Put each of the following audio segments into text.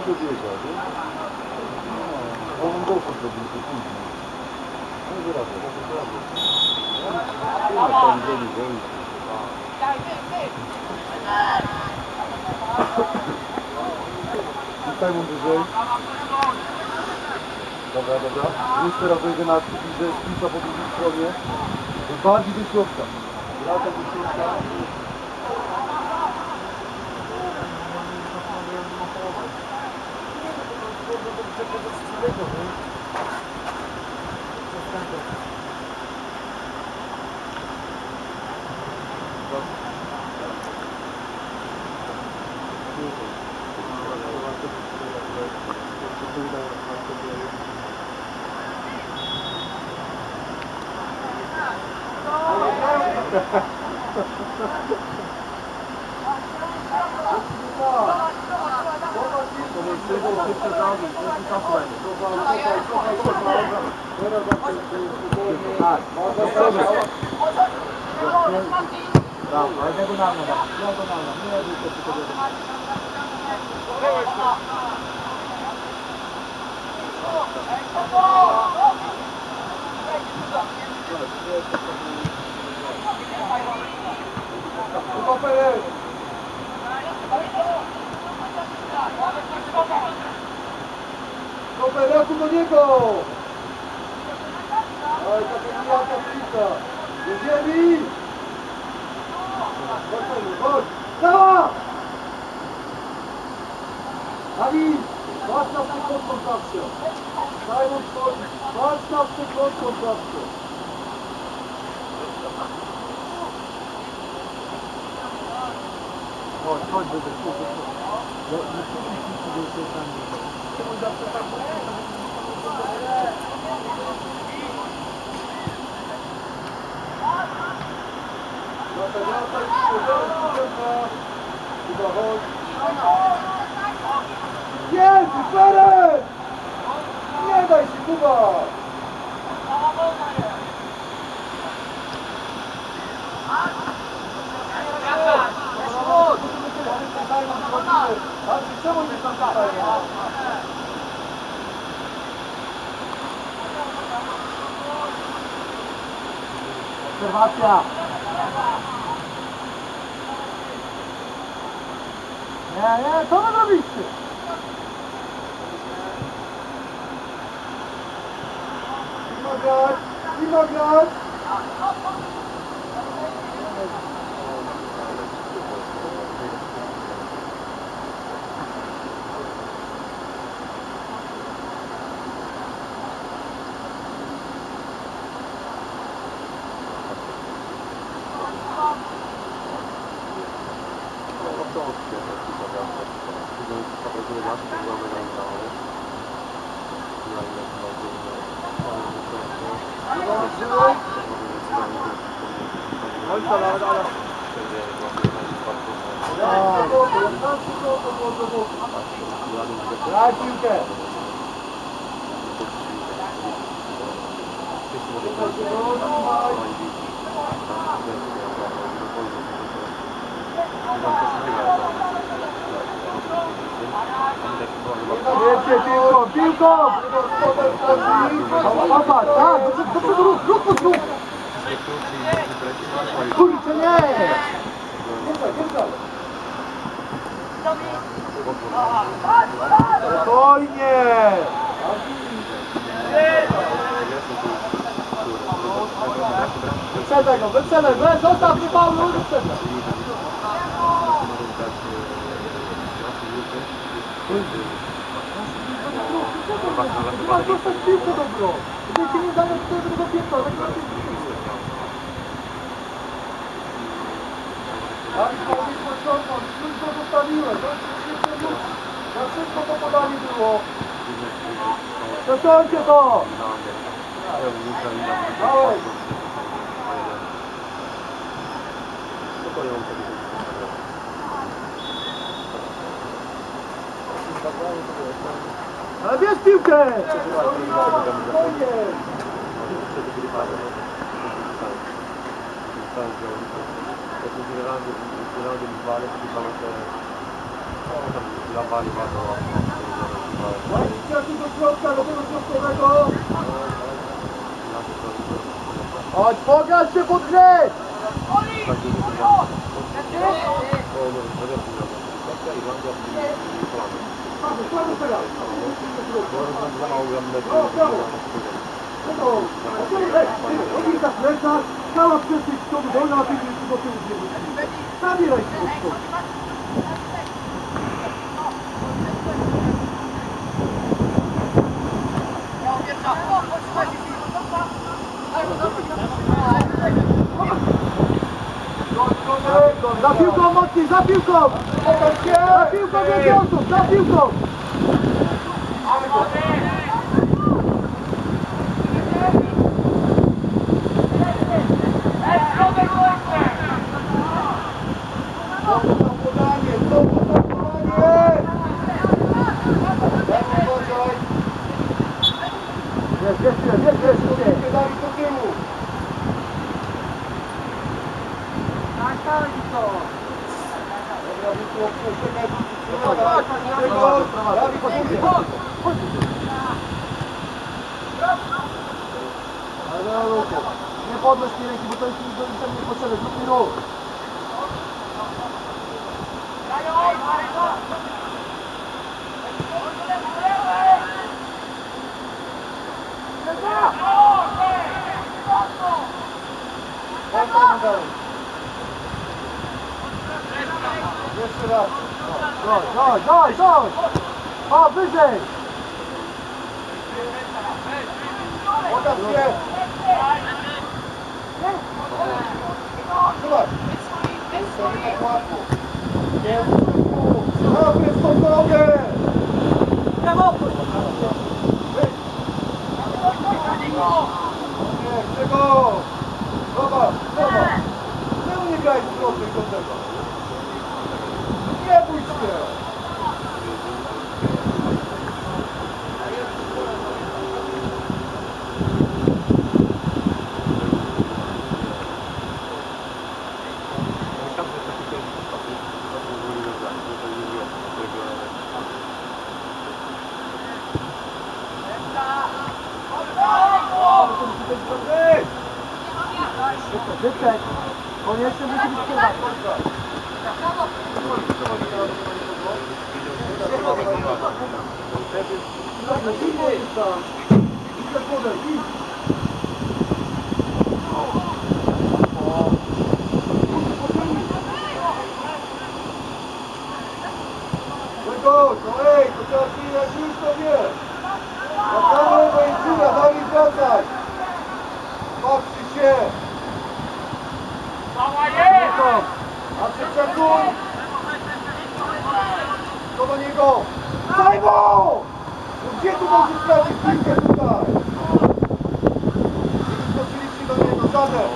dobiega, nie? No, on doszedł do mnie później. No wyrażę, wyrażę. Nie ma tam ziemi woli. Tutaj mu wyżej. Dobra, dobra. Już teraz dojdę na widzę spica po drugiej stronie. Bardziej do środka. Wracam do środka. Ale diagonalna, diagonalna, nie tylko tylko Super, do niego! Ale taka mijaka piłka! Jedziemy! Chodź! Dawaj! Dawid! Patrz na sekundką zawsze! Simon wchodzi! Patrz na sekundką zawsze! Chodź, będę Jest! Ferek! Nie daj się, Kuba! Czemu nie tam tutaj? Obserwacja! Nie, co wy robicie? Winograd! Daj piłkę! Jedźcie piłką, piłką! Popatrz, tak, do przodu, rób! Kurczę, nie! Spokojnie! Wyprzedzaj go, zostaw mi Paulu, wyprzedzaj! Masz dostać piłkę dobrą! Jeżeli cię nie zamiast do tego piętra, tak na Ale powiedz początku, wszystko zostawiłem, na wszystko to podanie było. Przesuńcie to! Dawaj! Ale bierz piłkę! Lampali bardzo ładnie. Inicjatyw do środka, do tego środkowego. Chodź, pokaż się pod grę! Na plecach, cała przestrzeń z przodu, wolna, a ty do tyłu zjeżdżasz. Zabieraj się od przodu. Za piłką mocniej, za piłką! Za piłką więcej osób, za piłką! Nie podnoś mi ręki, bo to jest niepotrzebne. Zrób mi ruch. Jeszcze raz. Daj! O, wyżej! Pokaż się! Zobacz! To nie tak łatwo. Dobry, spokojnie! Brawo! Nie, czego? Zobacz! Czemu nie graj z prostej do tego? Nie bój się! Wyprzeć! Koniecznie musi być chyba. To trzeba ci jak już to wie. Na całą końcówkę, Dawid, wracaj. Patrzcie się. A przyczekuj. Co do niego? Daj mu! No gdzie tu możesz stracić piłkę tutaj? Nie wyskoczyliście do niego, żaden.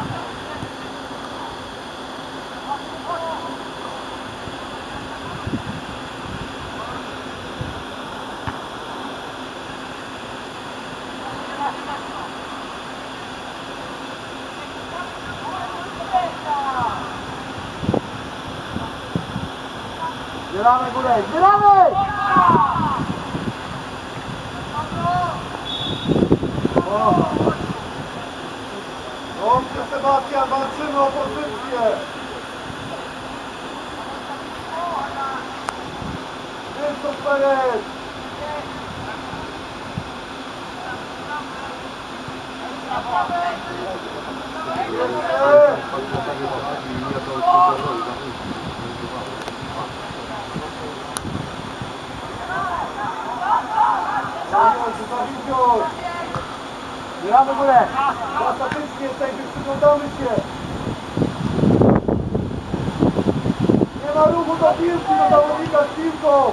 Zbieramy górę, zbieramy! Dobrze, Sebastian, walczymy o pozycję. Krzysztof Perez. Zbieramy górę! Ostatecznie jesteśmy, przyglądamy się! Nie ma ruchu do piłki, do zawodnika z piłką!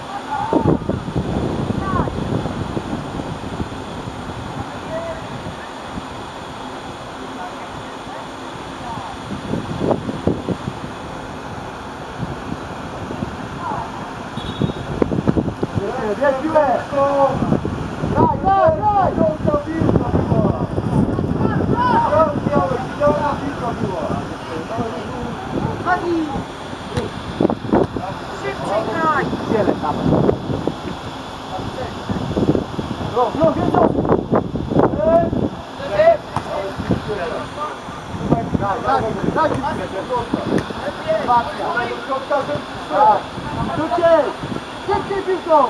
Bierz piłę! Daj! Piłka była! Idealna piłka była! Szybciej! Pierdzielę, dawaj. No, wiedział! Daj mi szybciej! Szybciej piłką!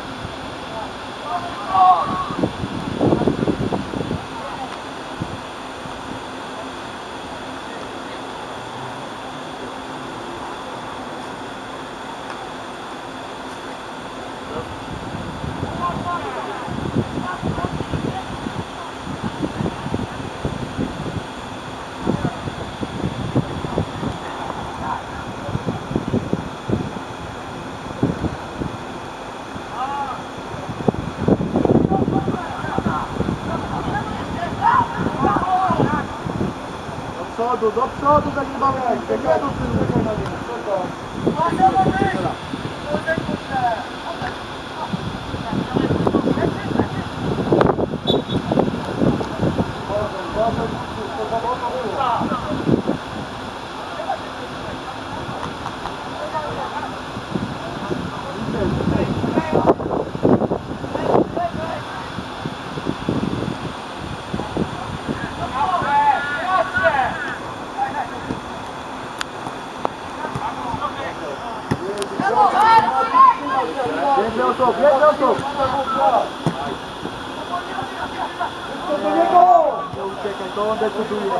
Do przodu, tak nie mamy czekaj na nie. Jedź osób! Nie uciekaj, to on decyduje.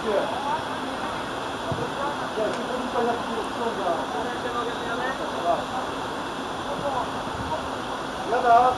Jada!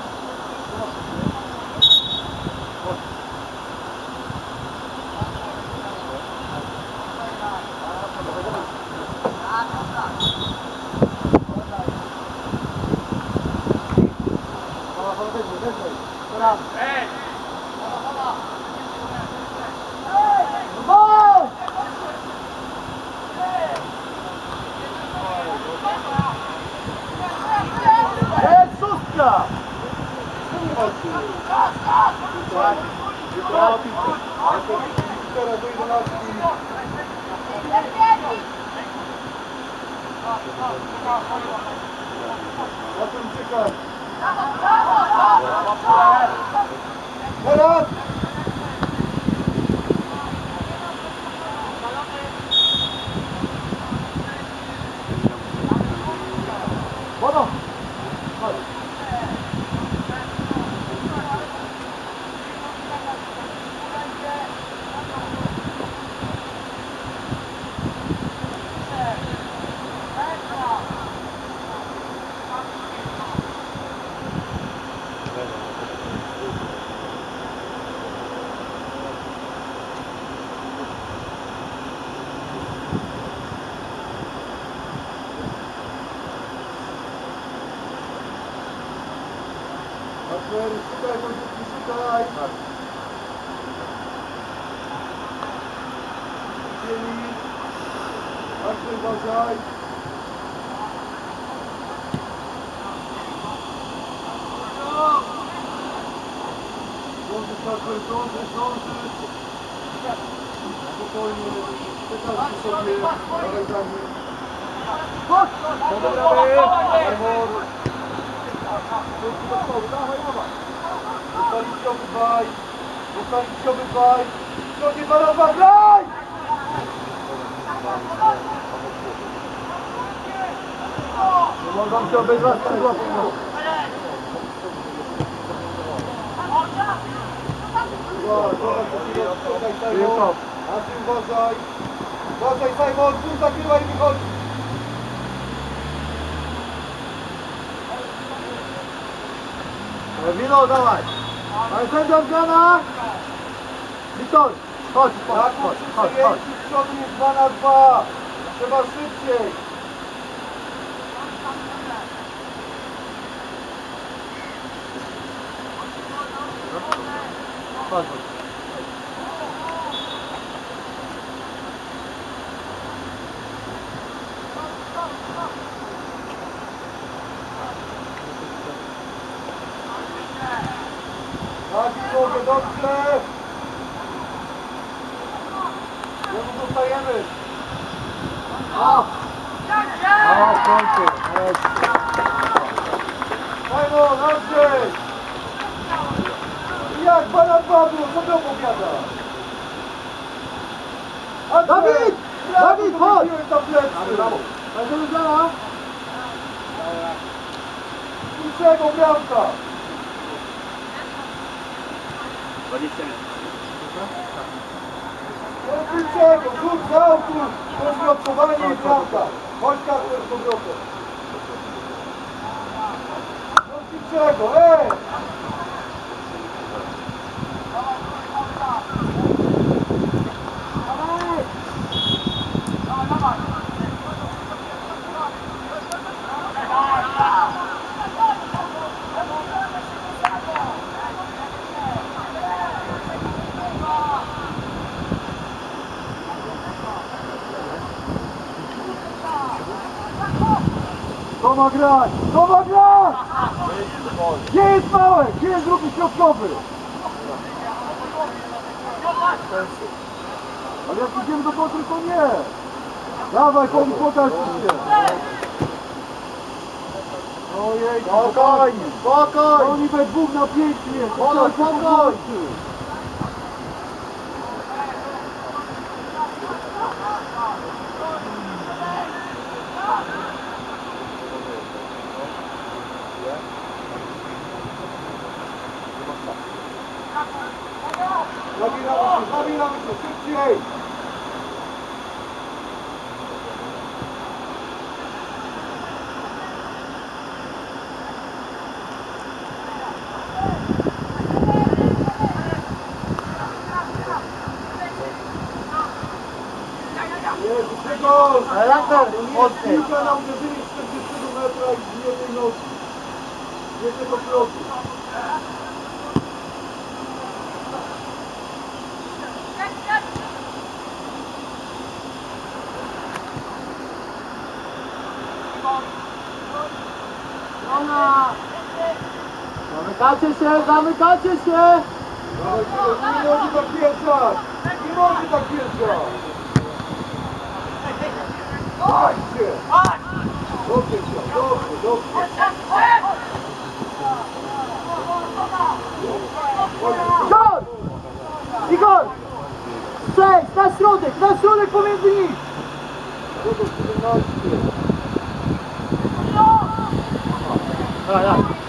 Mogą się obejrzeć skrzydła. Uważaj, Simon, tu zakrywaj i wychodzi. Milo, dawaj. Ale sędzia zmiana. Wiktor, chodź. Z przodu jest 2 na 2. Trzeba szybciej. Chodź. Tak, mogę, dobrze. Znowu dostajemy. O, w końcu. Andrzej! Jak pana padło, co to opowiada? Dawid! Dawid, chodź! Tam plecy! Będziemy zaraz. Niczego, bramka! 20 minut. Niczego, rzut z autu, rozwiązkowanie i bramka. Chodź Kasper z powrotem. Niczego, Kto ma grać? Kto ma grać? Gdzie jest Małek? Gdzie jest drugi środkowy? Ale jak idziemy do kontry, to nie. Dawaj, pokaż się. Ojej, spokojnie, spokojnie. Oni we dwóch na pięknie. Spokojnie. Zabieramy się, szybciej! Jezu, tego! Laser, mocniej. Piłka na uderzenie 40 metra i z jednej nogi. Z jednego kroku. Zamykacie się, zamykacie się! Nie może tak wjeżdżać! Nie może tak wjeżdżać! Chodźcie! Dobrze się, dobrze, dobrze. Igor! Igor! Przejdź, na środek pomiędzy nich! Dobrze, 17. Dawaj, dawaj.